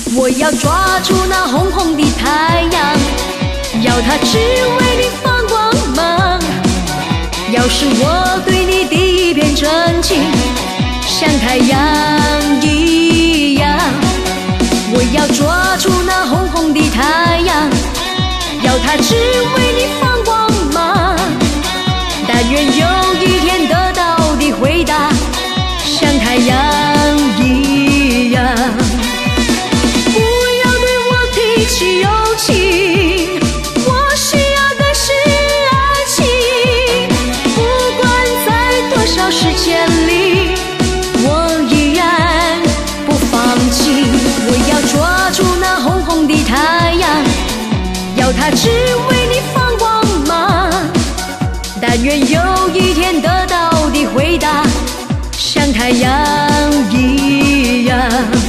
我要抓住那红红的太阳，要它只为你放光芒。要是我对你的一片真情，像太阳一样，我要抓住那红红的太阳，要它只为你放光芒。但愿有一天得到的回答，像太阳一样。不要对我提起友情，我需要的是爱情。不管在多少时间里，我依然不放弃。我要抓住那红红的太阳，要它只为你放光芒。但愿有一天得到的回答，像太阳一样。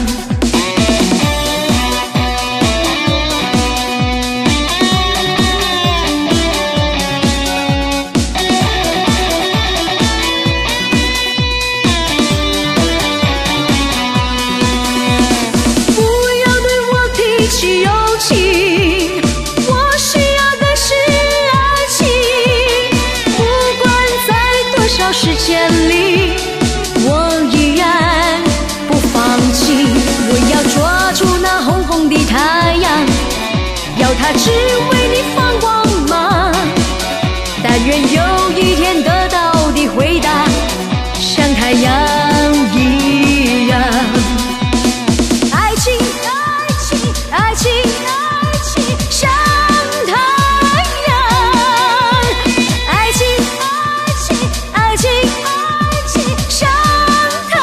不要对我提起友情，我需要的是爱情。不管在多少时间里，我依然不放弃。我要抓住那红红的太阳，要它只为你放光芒。但愿有一天得到的回答，像太阳一样。爱情，爱情，爱情，爱情，像太阳。爱情，爱情，爱情，爱情，像太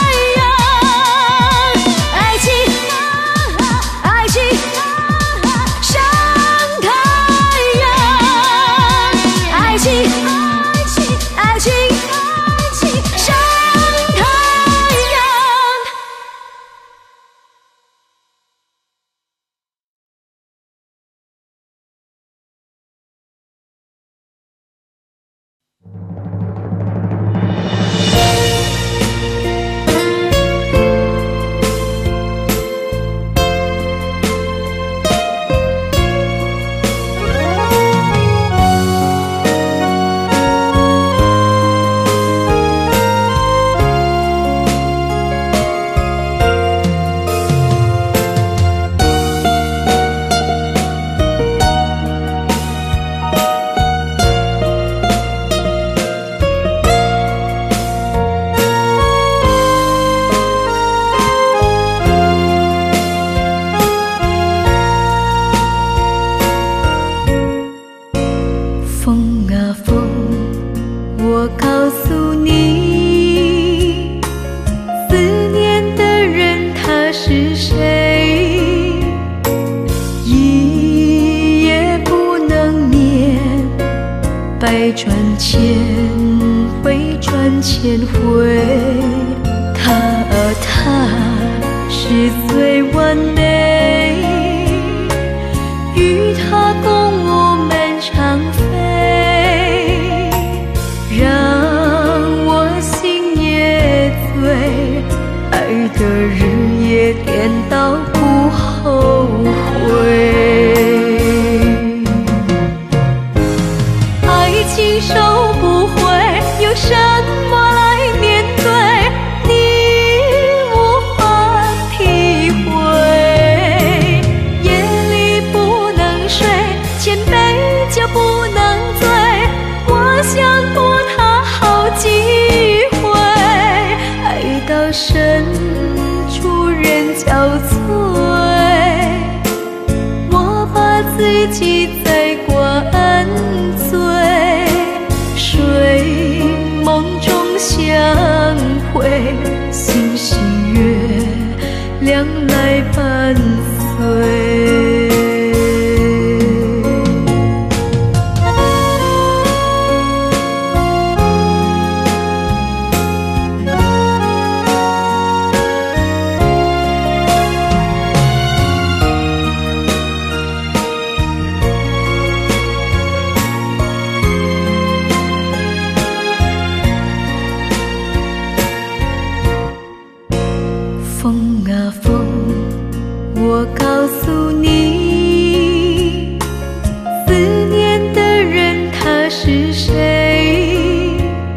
阳。爱情，爱情，像太阳。爱情，爱情，爱情，爱情，像太阳。风啊风，我告诉你，思念的人他是谁？一夜不能眠，百转千回转千回。他啊他是最完美，与他共我们长飞，让我心也醉，爱的日夜颠倒不后悔。爱情收不回，有什么来面对？你无法体会。夜里不能睡，千杯酒不能醉，我想过他好几回。爱到深处人憔悴，我把自己在灌醉，睡梦中相会，星星月亮来伴随。风啊风， 我告诉你，思念的人他是谁，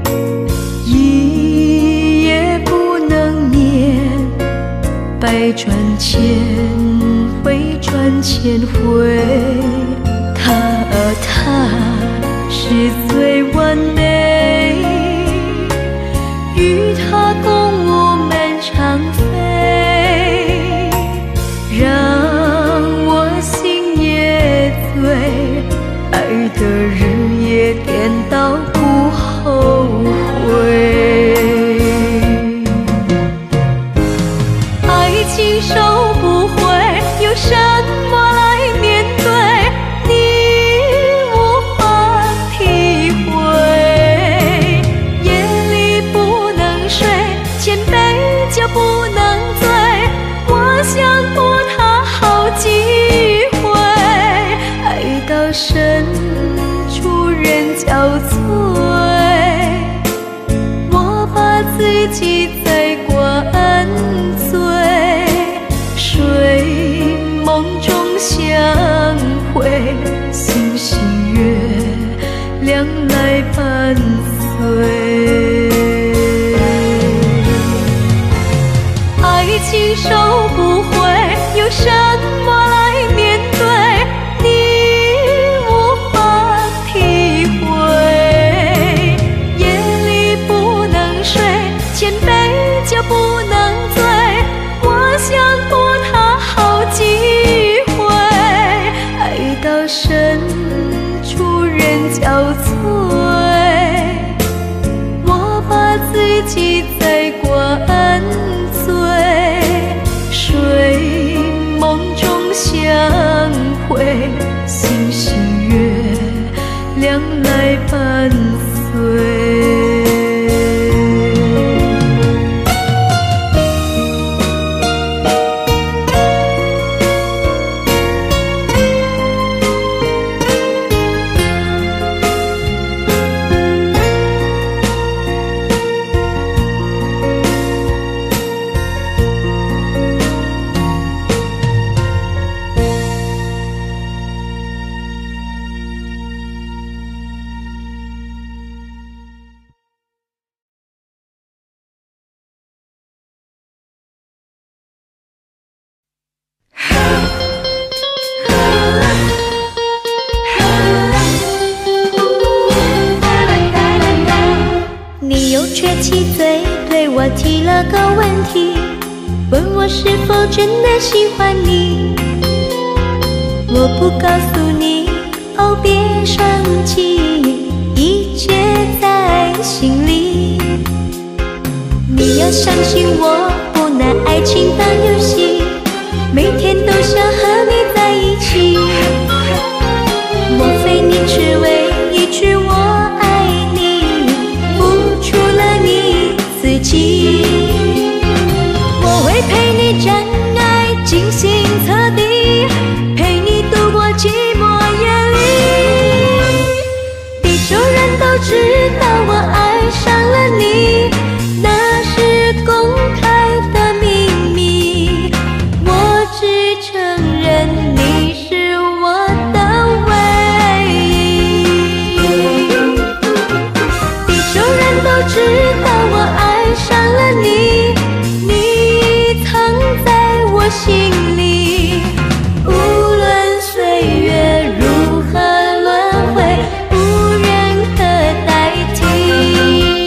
一夜不能眠，百转千回转千回，他是最完美，与他共我们长飞，让我心也醉，爱的日夜颠倒不后悔，爱情收不回，有什么来面对？就不能醉，我想过他好几回，爱到深处人憔悴，我把自己在灌醉，睡梦中相会，星星月亮来伴随。爱情收不回，有什么来面对？你无法体会，夜里不能睡，千杯酒不能醉，我想过他好几回，爱到深处人憔悴，我把自己在灌醉，睡梦中相会，星星月亮来伴随。却七嘴对我提了个问题，问我是否真的喜欢你。我不告诉你，哦别生气，一切在心里。你要相信我，不拿爱情当游戏，每天都想和你在一起。莫非你只为一句我爱你，付出了你自己？我会陪你真爱，精心测地，陪你度过寂寞夜里。地球人都知道我爱上了你，那是公开的秘密，我只承认你是我的唯一。地球人都知道我爱上了你，你藏在我心里，无论岁月如何轮回，无人可代替。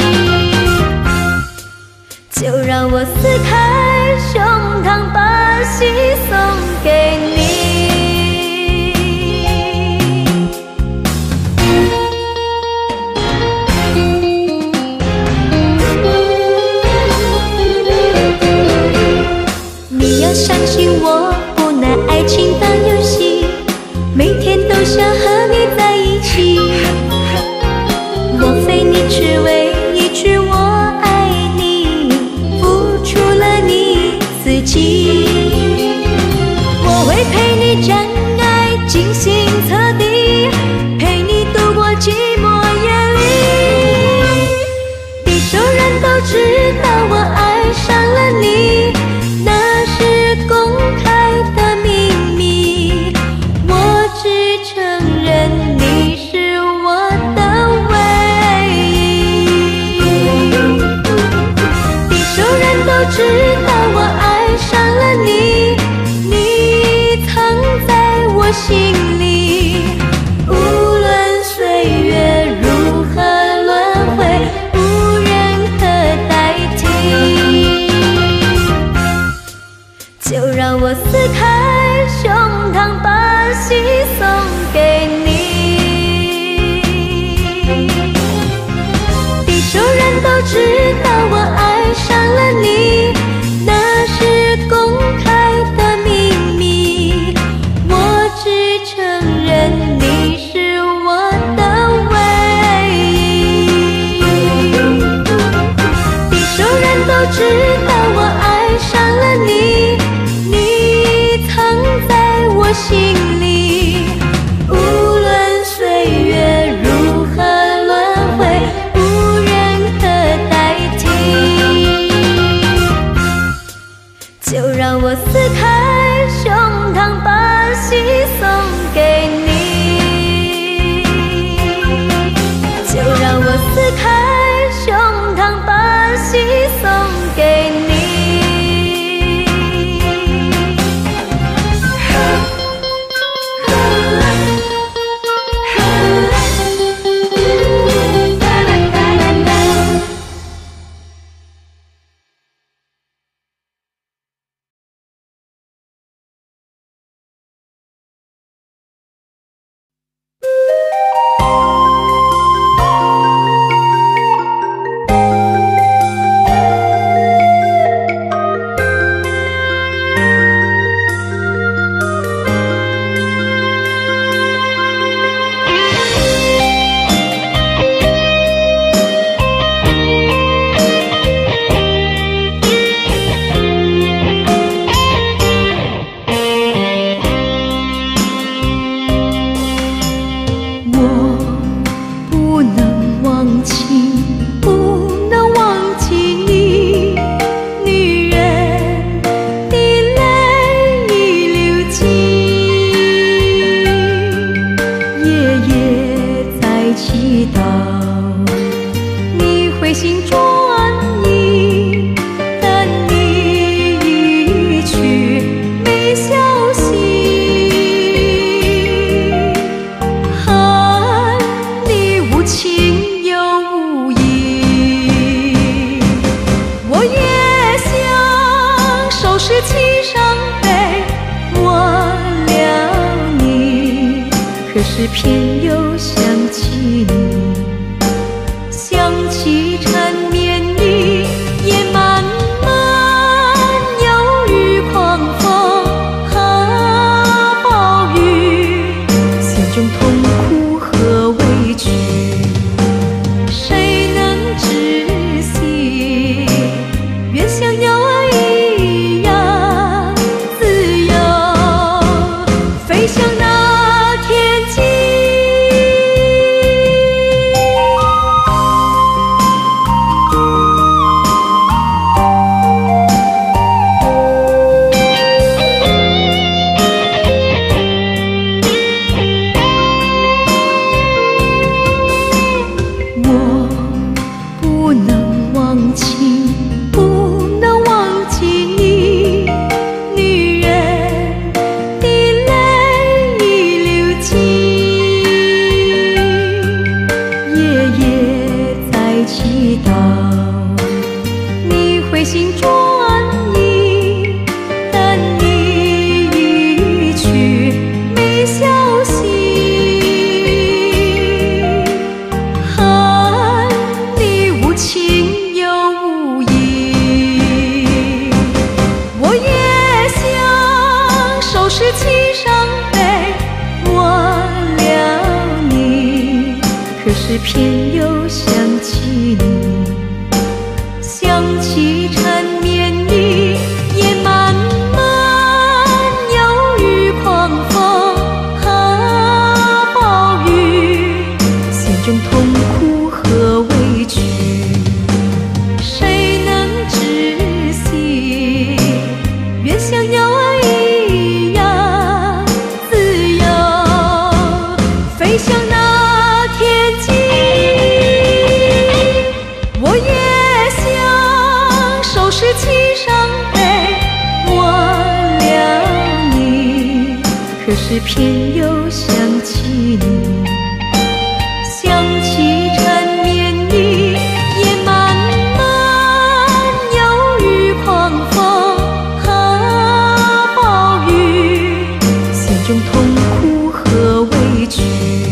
就让我撕开胸膛，把心送给你。你要相信我，不拿爱情当游戏，每天都想和你在一起。莫非你只为一句我爱你，付出了你自己？我会陪你真爱，精心测地，陪你度过寂寞夜里。地球人都知道我爱上了你，那是公开的心里。无论岁月如何轮回，无人可代替。就让我撕开胸膛，把心送给你。地球人都知道我爱上了你，那是公开的秘密。我只承认你是我的唯一。地球人都知道我爱上了你，你藏在我心里。无论岁月如何轮回，无人可代替。就让我撕开胸膛，把心送给你。就让我撕开胸膛，把心送给你。是偏又想起你，想起缠绵里也漫漫忧郁狂风和暴雨，心中痛苦和委屈，谁能知悉？愿像鸟儿一样自由，飞向那天际。 是偏又想起你，想起缠绵的夜漫漫，忧郁狂风和暴雨，心中痛苦和委屈，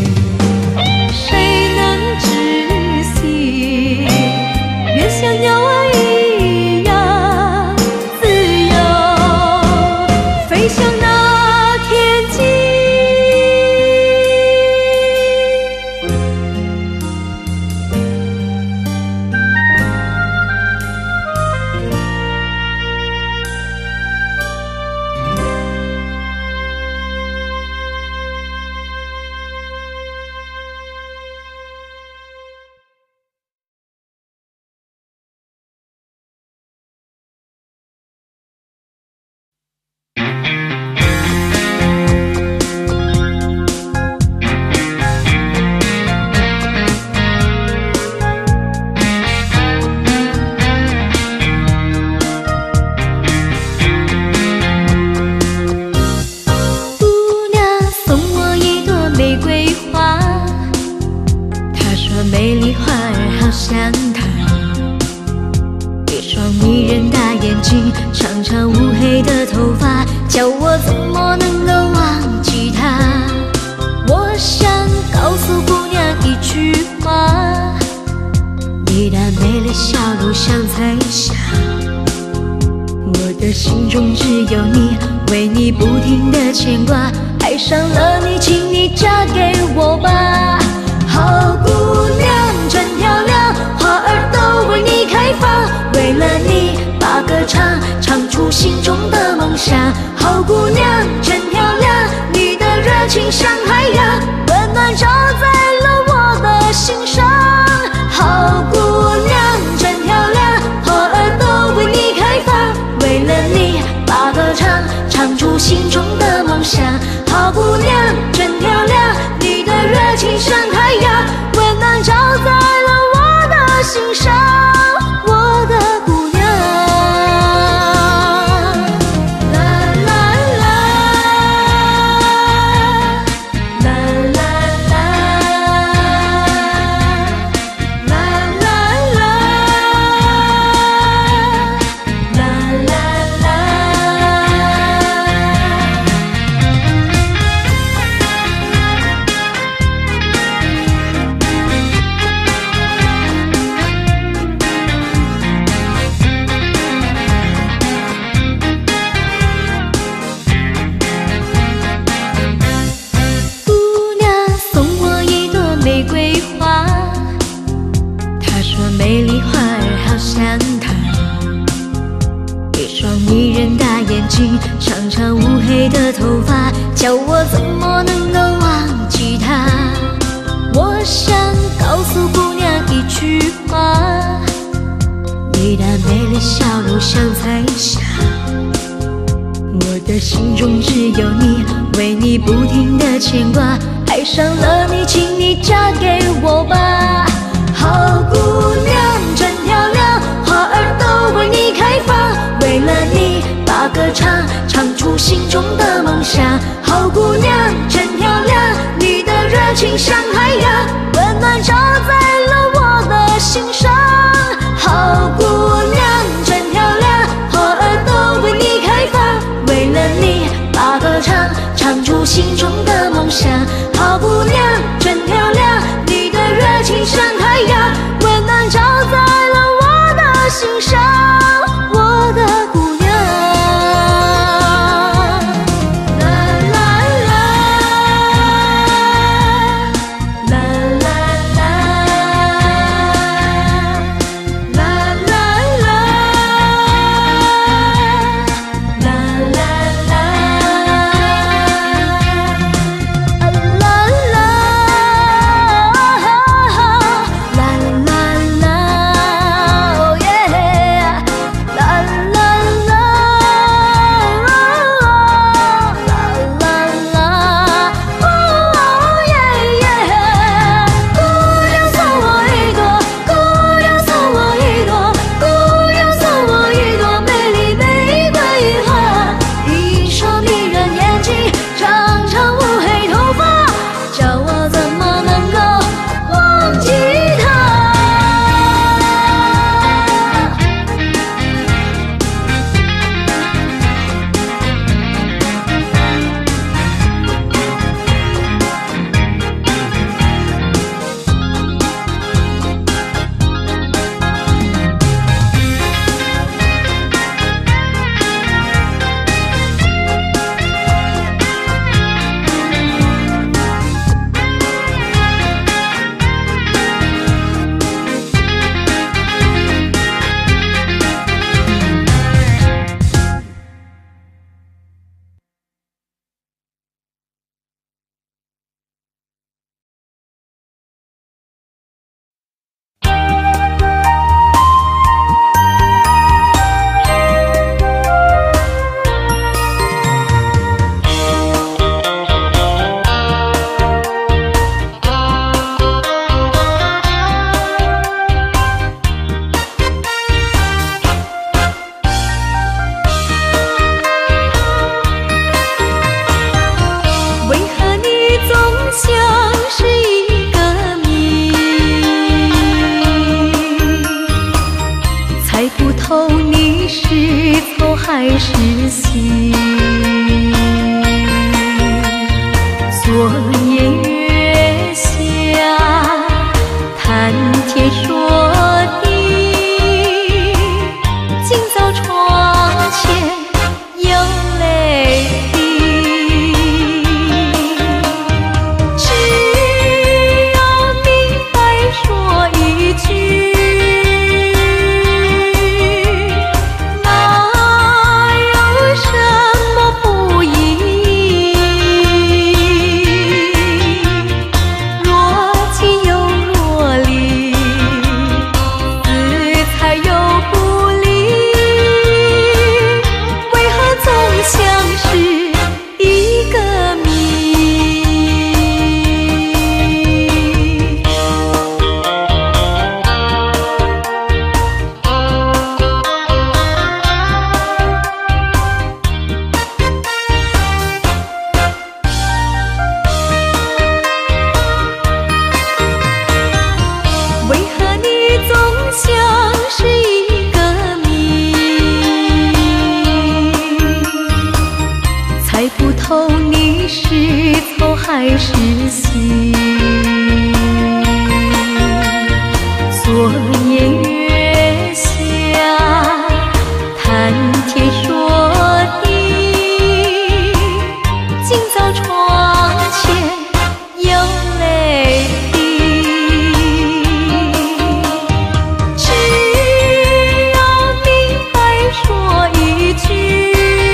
谁能知悉？越想要爱一样自由，飞向那天际。美丽花儿好像她，一双迷人大眼睛，长长乌黑的头发，叫我怎么能够忘记她？我想告诉姑娘一句话，你的美丽笑容像彩霞，我的心中只有你，为你不停的牵挂，爱上了你，请你嫁给我吧。好姑娘真漂亮，花儿都为你开放，为了你把歌唱，唱出心中的梦想。好姑娘真漂亮，你的热情像海洋，温暖照在了我的心上。好姑娘真漂亮，花儿都为你开放，为了你把歌唱，唱出心中的梦想。好姑娘真漂亮，你的热情像海洋，温暖照在了我的心上，我的姑娘。啦啦啦，啦啦啦，啦啦啦，啦啦啦。美丽花儿好像她，一双迷人大眼睛，长长乌黑的头发，叫我怎么能够忘记她？我想告诉姑娘一句话，你的美丽笑容像彩霞，我的心中只有你，为你不停的牵挂，爱上了你，请你嫁给我吧。好姑娘真漂亮，花儿都为你开放，为了你把歌唱，唱出心中的梦想。好姑娘真漂亮，你的热情像海洋，温暖照在了我的心上。好姑娘真漂亮，花儿都为你开放，为了你把歌唱，唱出心中的梦想。好姑娘真漂亮，你的热情像海洋，温暖照在了我的心上，我的姑娘。啦啦啦，啦还是心。昨夜月下，谈天说地，今早窗前有泪滴。只要明白说一句，还是心。昨夜月下，谈天说地，今早窗前有泪滴。只要明白说一句，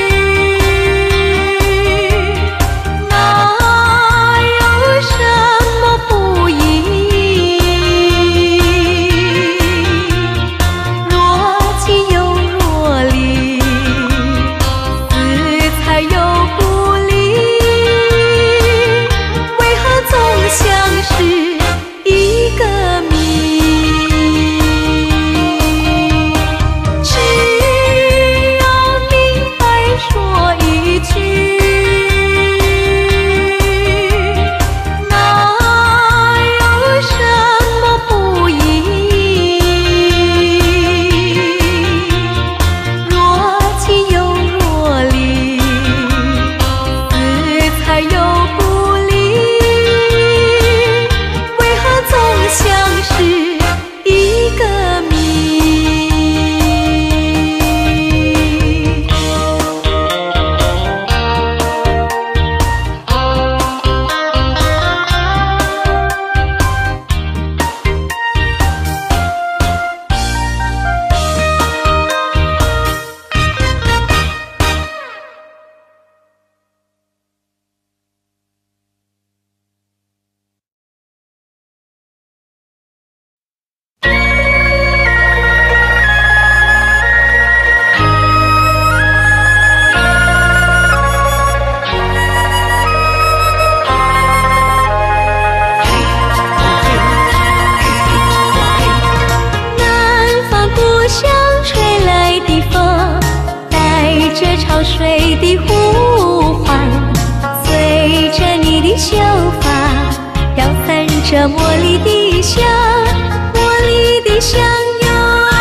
潮水的呼唤，随着你的秀发，飘散着茉莉的香，茉莉的香哟。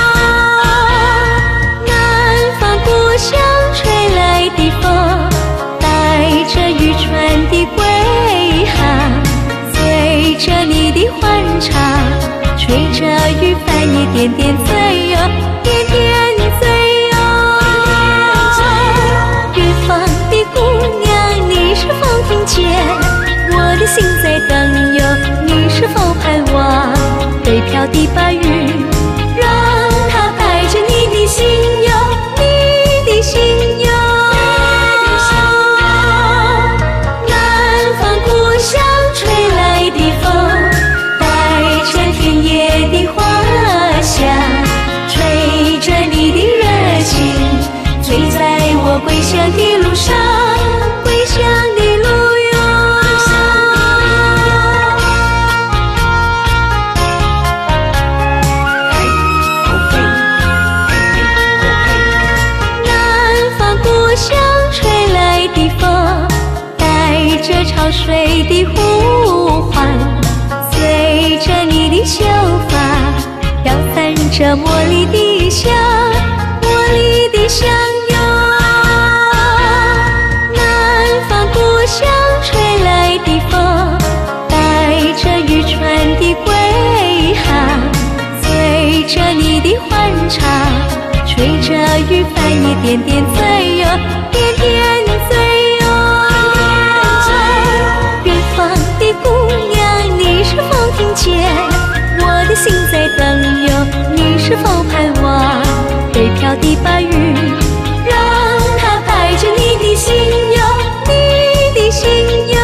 南方故乡吹来的风，带着渔船的归航，随着你的欢唱，吹着渔帆一点点醉哟，点点醉。听见我的心在等哟，你是否盼望北漂的白云，让它带着你的心哟，你的心哟。南方故乡吹来的风，带着田野的花香，吹着你的热情，醉在我归乡的路上，归乡的路。潮水的呼唤，随着你的秀发，飘散着茉莉的香，茉莉的香哟。 点点醉哟，点点醉哟。远方的姑娘，你是否听见？我的心在等哟，你是否盼望？北漂的白云，让它带着你的心哟，你的心哟。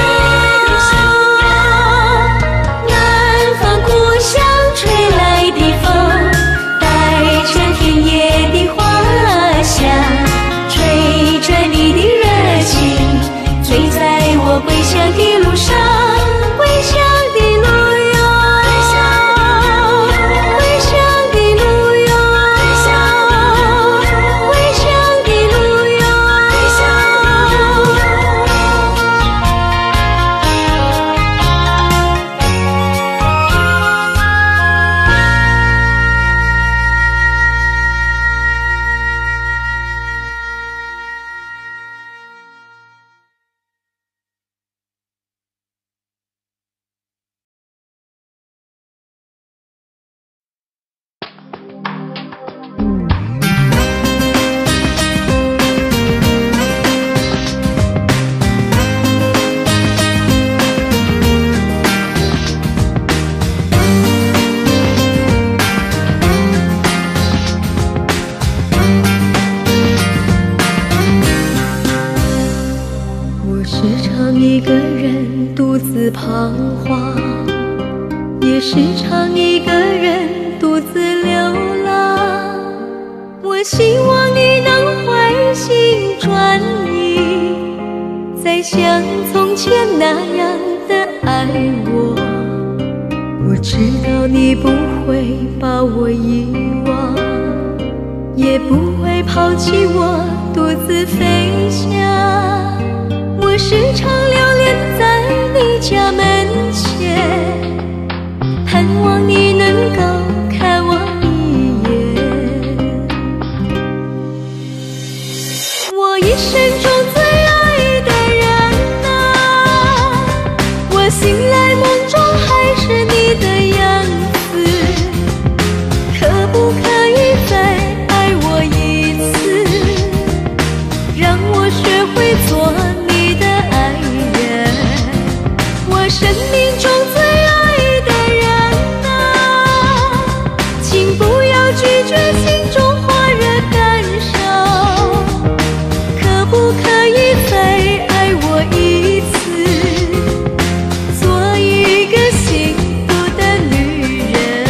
南方故乡吹来的风，带着田野的花香，吹着你的热情，醉在我归乡的路上，归乡的路哟，归乡的路哟，归乡的路哟。我时常一个人独自彷徨，也时常一个人独自流浪。我希望你能回心转意，再像从前那样的爱我。我知道你不会把我遗忘，也不会抛弃我独自飞翔。我时常流连在你家门前，盼望你能够看我一眼。我一生中最爱的人啊，我醒来梦中还是你的样子，可不可以再爱我一次，让我学会做你的爱人。我生命中最爱的人啊，请不要拒绝心中火热感受，可不可以再爱我一次，做一个幸福的女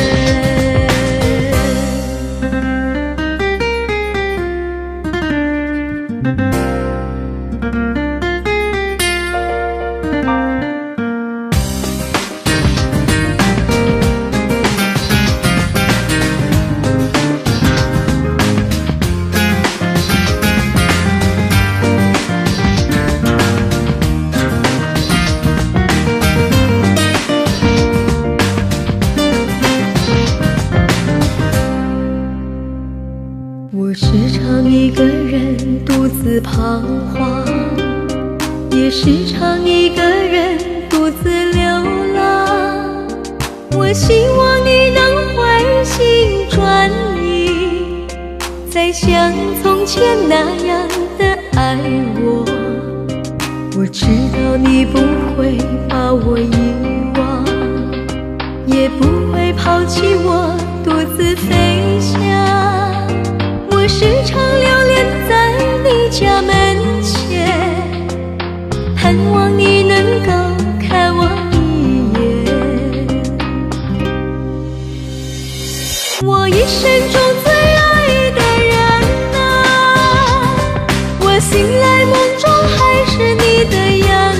我时常一个人独自彷徨，也时常一个人独自流浪。我希望你能回心转意，再像从前那样的爱我。我知道你不会把我遗忘，也不会抛弃我独自飞翔。我时常流连在你家门前，盼望你能够看我一眼。我一生中最爱的人啊，我醒来梦中还是你的样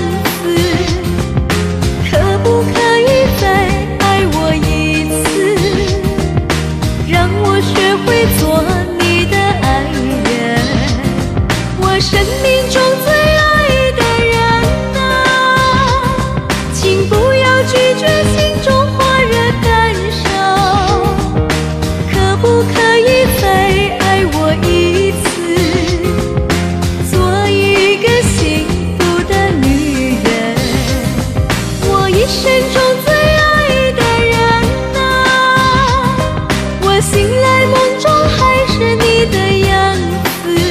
子，可不可以再爱我一次，让我学会做你的爱人。我生命中最爱的人啊，请不要拒绝心中火热感受，可不可以再爱我一次，做一个幸福的女人。我一生中最爱的人啊，我醒来梦中还是你的样子，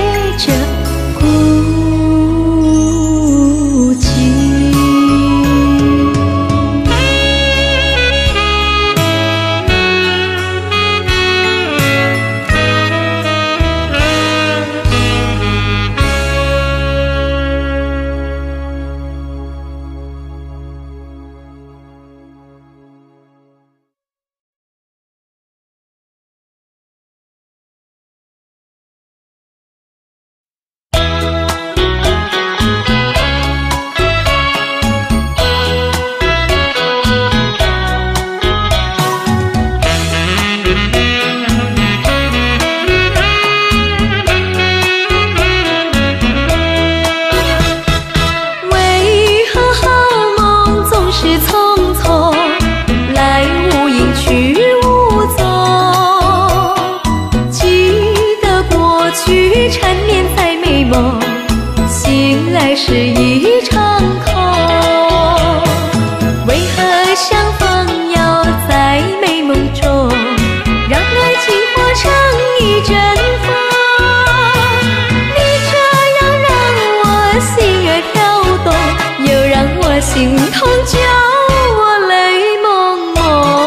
着孤寂。是一场空，为何相逢要在美梦中，让爱情化成一阵风？你这样让我心儿跳动，又让我心痛，叫我泪蒙蒙。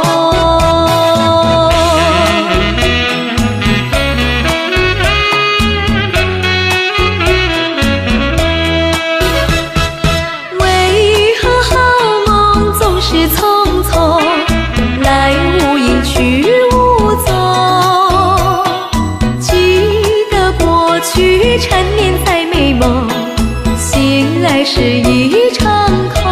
缠绵在美梦，醒来是一场空。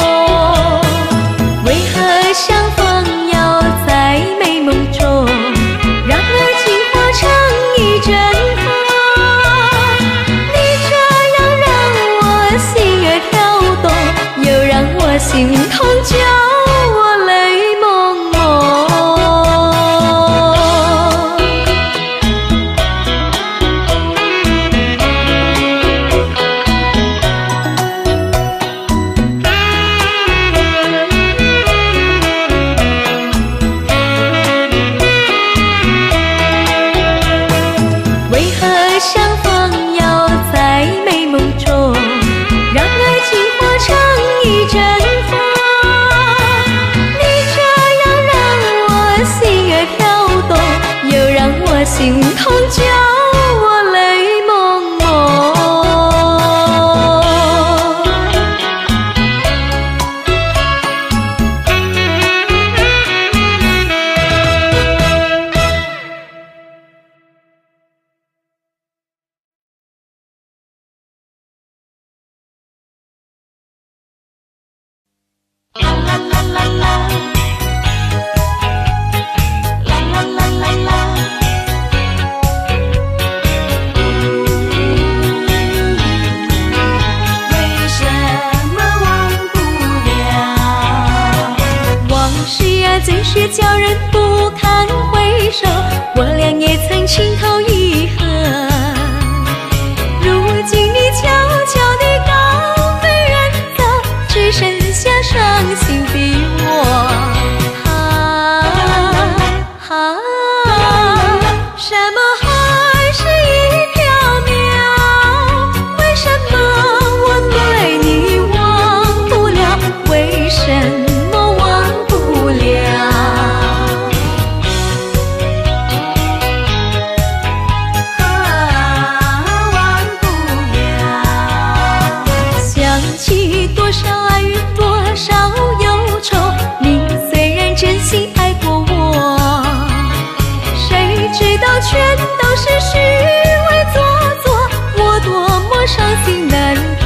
为何相逢要在美梦中，让爱情化成一阵风？你这样让我心儿跳动，又让我心痛，叫我泪蒙蒙。相逢要在美梦中，让爱情化成一阵风。你这样让我心儿跳动，又让我心痛，叫我泪蒙蒙。最是叫人不堪回首，我俩也曾情投意合。如今你悄悄地高飞远走，只剩下伤心的我。什么海是一缥缈？为什么我对你忘不了？为什么忘不了？忘不了。想起多少爱与多少忧愁，你虽然真心爱过我，谁知道全都是虚伪做作，我多么伤心难过。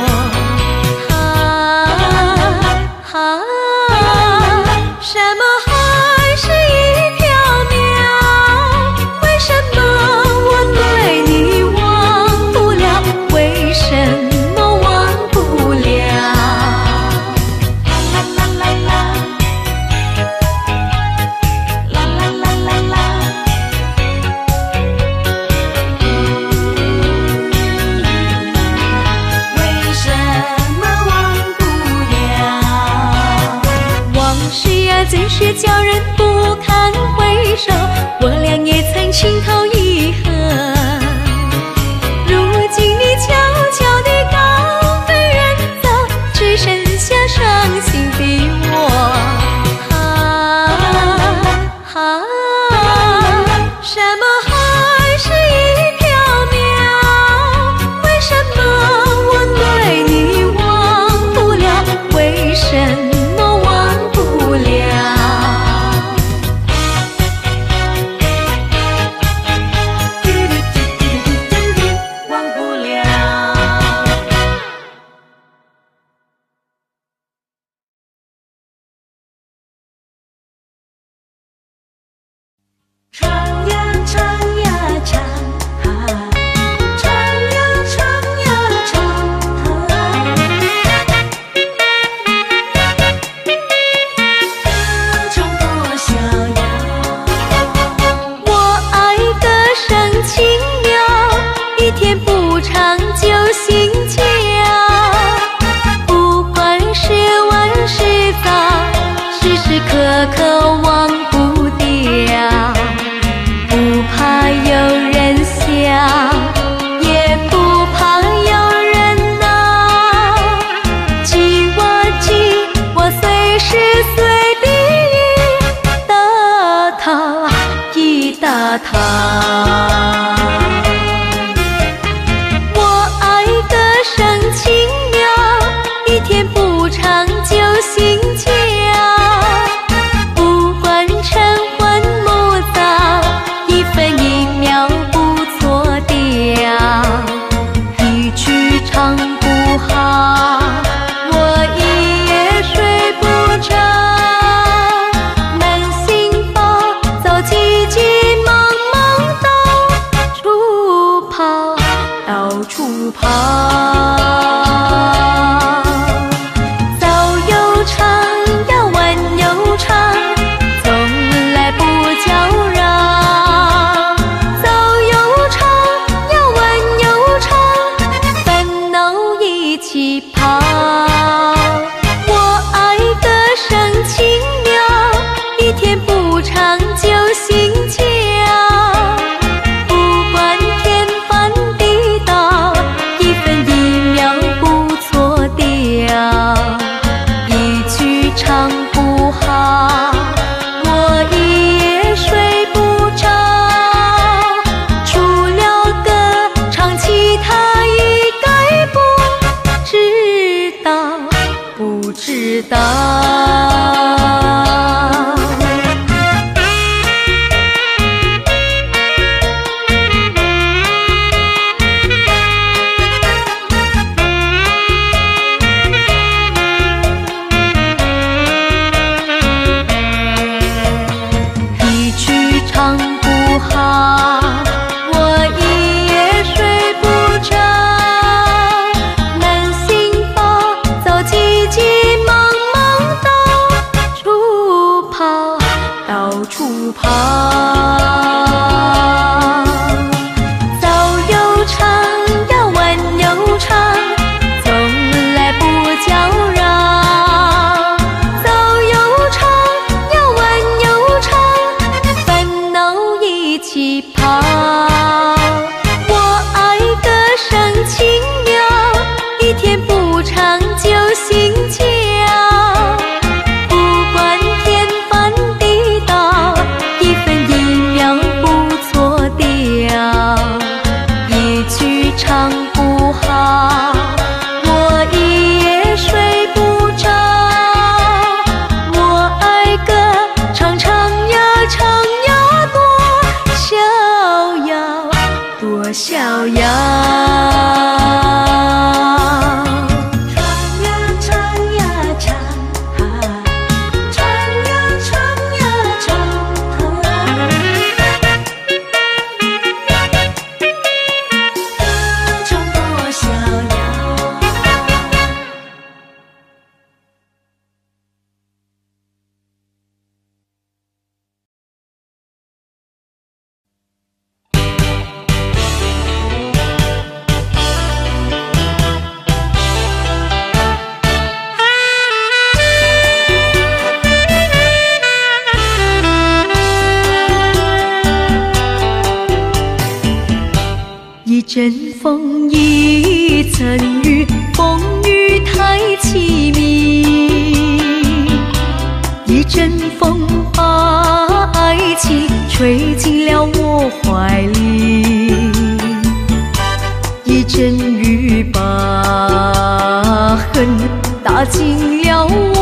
什么海是一缥缈？为什么我对你忘不了？为什么忘不了？为什么忘不了？往事呀，最是叫人不堪回首，我俩也曾情投意合。 长久心切啊，不管是晚是早，时时刻刻忘不掉，不怕有人笑，也不怕有人闹。记我随时随地大逃一大逃。我爱歌声轻妙，一天不长久心切啊，不管晨昏暮早，一分一秒不错掉。一曲唱不好，我一夜睡不着，扪心抱，早急急忙忙到处跑，到处跑。早又长呀晚又长，从来不叫嚷。早又长呀晚又长，烦恼一起跑。我爱歌声轻妙，一天不长久心切啊，不管天翻地倒，一分一秒不错掉。一曲唱不好，我一夜睡不着，除了歌唱其他一概不知道，不知道。一曲唱不好，我一夜睡不着，扪心抱，早急急忙忙到处跑，到处跑。早又长呀晚又长，从来不叫嚷。早又长呀晚又长，烦恼一起跑。我爱歌声轻妙，一天不长久心切啊，不管天翻地倒，一分一秒不错掉。一曲唱不好，我一夜睡不着。我爱歌唱呀唱呀，多逍遥，多逍遥。一阵风，一层雨，风雨太凄迷。一阵风把爱情吹进了我怀里，一阵雨把恨打进了我